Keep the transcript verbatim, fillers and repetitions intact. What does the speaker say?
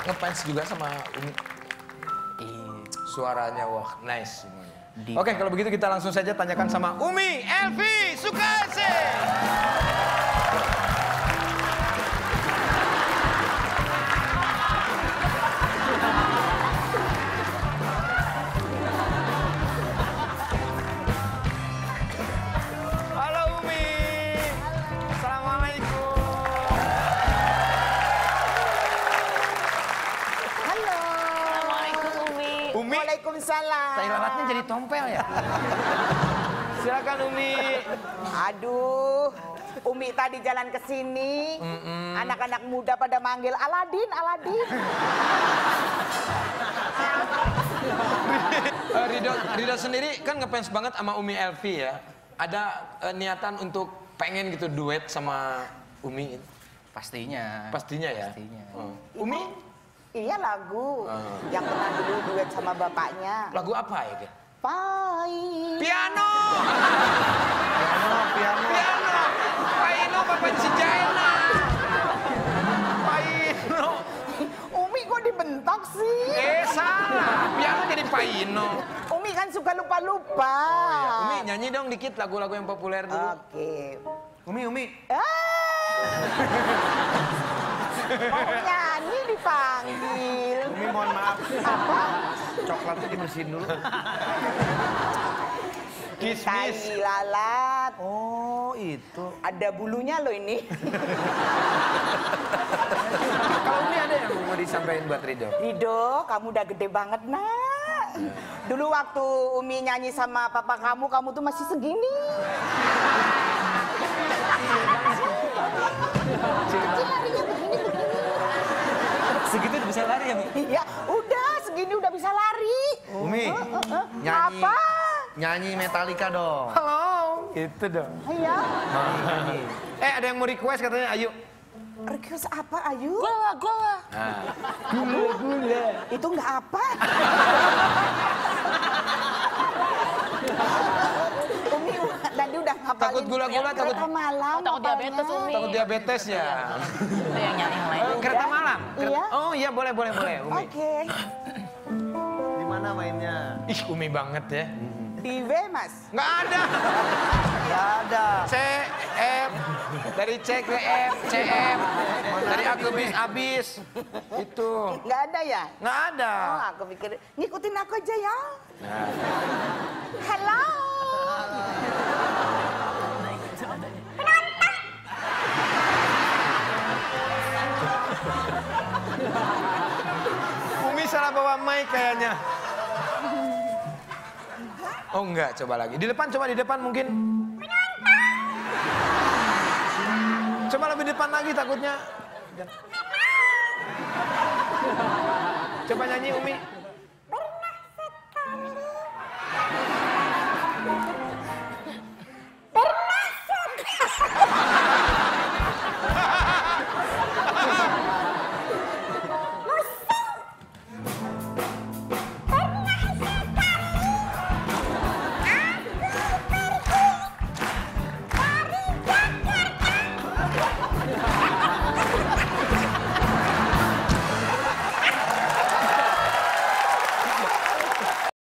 ngefans juga sama Umi? Iya. Suaranya wah nice semuanya. Oke, kalau begitu kita langsung saja tanyakan sama Umi Elvi Sukarsih. Halo Umi. Assalamualaikum. Halo. Assalamualaikum Umi. Umi, Waalaikumsalam. lalatnya jadi tompel ya? Silakan Umi. Aduh, Umi tadi jalan ke sini, anak-anak muda pada manggil Aladin, Aladin. Uh, Ridho, Ridho sendiri kan ngefans banget sama Umi Elvi ya. Ada uh, niatan untuk pengen gitu duet sama Umi? Pastinya. Pastinya ya? Pastinya. Oh. Umi? Iya lagu Oh. yang pernah dulu duet sama bapaknya. Lagu apa ya? Kak? Pahit. Piano! Piano, piano. Piano! Paino, Bapak si Jaina! Paino! Umi kok dibentak sih? Eh salah! Piano jadi Paino. Umi kan suka lupa-lupa. Oh, ya. Umi nyanyi dong dikit lagu-lagu yang populer dulu. Oke. Umi, Umi. Ah! Mau nyanyi dipanggil. Umi mohon maaf. Apa? Coklatnya dibersihin dulu. Kismis. Tai lalat. Oh, itu. Ada bulunya loh ini. Kalau Umi ada yang mau disampaikan buat Ridho? Rido, kamu udah gede banget nak. Dulu waktu Umi nyanyi sama papa kamu, kamu tuh masih segini. Kecil larinya begini-begini. Segitu udah bisa lari ya Mi? Iya, udah segini udah bisa lari. Umi, Eh, eh, eh. nyanyi. Apa? Nyanyi Metallica dong. Halo! Itu dong. Iya. Nyanyi. Eh ada yang mau request katanya, ayo. Request apa, Ayu? Gola, gola. Gula-gula. Itu nggak apa. Umi tadi udah ngapalin. Takut gula-gula, takut- Kereta malam. Takut ngapalnya. diabetes, Umi. Takut diabetes ya? Itu yang nyanyi yang lain. Kereta malam? Kereta- Iya. Oh iya boleh, boleh, boleh Umi. Oke. Di mana mainnya? Ih Umi banget ya. Di W, Mas. Nggak ada. Gak ada. C, F, dari C ke F, C F, dari A ke bis, abis. Itu. Nggak ada ya? Nggak ada. Oh, aku pikir ngikutin aku aja ya. Nah. Hello. Umi salah bawa mic kayaknya. Oh enggak, coba lagi. Di depan, coba di depan mungkin. Coba lebih depan lagi takutnya. Coba nyanyi Umi.